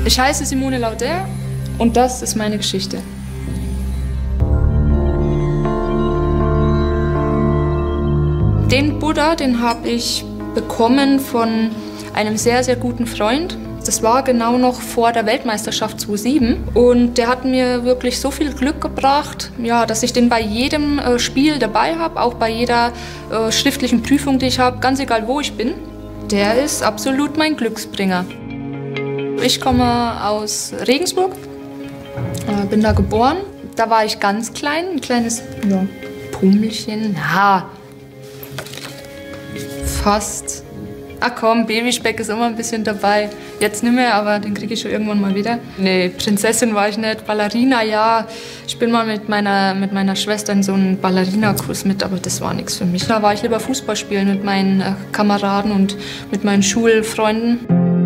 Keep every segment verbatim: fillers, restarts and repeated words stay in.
Ich heiße Simone Lauder und das ist meine Geschichte. Den Buddha, den habe ich bekommen von einem sehr, sehr guten Freund. Das war genau noch vor der Weltmeisterschaft zweitausendsieben und der hat mir wirklich so viel Glück gebracht, ja, dass ich den bei jedem äh, Spiel dabei habe, auch bei jeder äh, schriftlichen Prüfung, die ich habe, ganz egal wo ich bin. Der ist absolut mein Glücksbringer. Ich komme aus Regensburg, äh, bin da geboren. Da war ich ganz klein, ein kleines ja, Pummelchen, ja, fast. Ach komm, Babyspeck ist immer ein bisschen dabei. Jetzt nicht mehr, aber den kriege ich schon irgendwann mal wieder. Nee, Prinzessin war ich nicht. Ballerina, ja. Ich bin mal mit meiner, mit meiner Schwester in so einen Ballerina-Kurs mit, aber das war nichts für mich. Da war ich lieber Fußball spielen mit meinen äh, Kameraden und mit meinen Schulfreunden.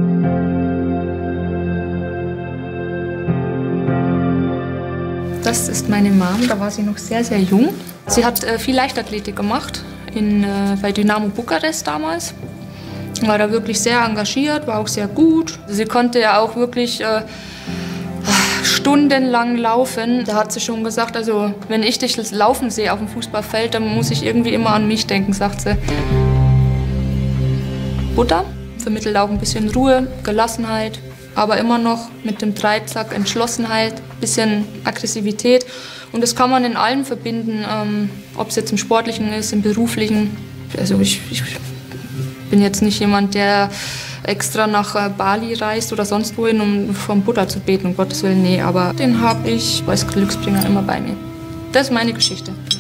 Das ist meine Mom, da war sie noch sehr, sehr jung. Sie hat äh, viel Leichtathletik gemacht in, äh, bei Dynamo Bukarest damals. War da wirklich sehr engagiert, war auch sehr gut. Sie konnte ja auch wirklich äh, stundenlang laufen. Da hat sie schon gesagt, also wenn ich dich laufen sehe auf dem Fußballfeld, dann muss ich irgendwie immer an mich denken, sagt sie. Buddha vermittelt auch ein bisschen Ruhe, Gelassenheit, aber immer noch mit dem Dreizack Entschlossenheit, bisschen Aggressivität. Und das kann man in allem verbinden, ähm, ob es jetzt im Sportlichen ist, im Beruflichen. Also ich, ich bin jetzt nicht jemand, der extra nach Bali reist oder sonst wohin, um vom Buddha zu beten, um Gottes Willen, nee. Aber den habe ich als Glücksbringer immer bei mir. Das ist meine Geschichte.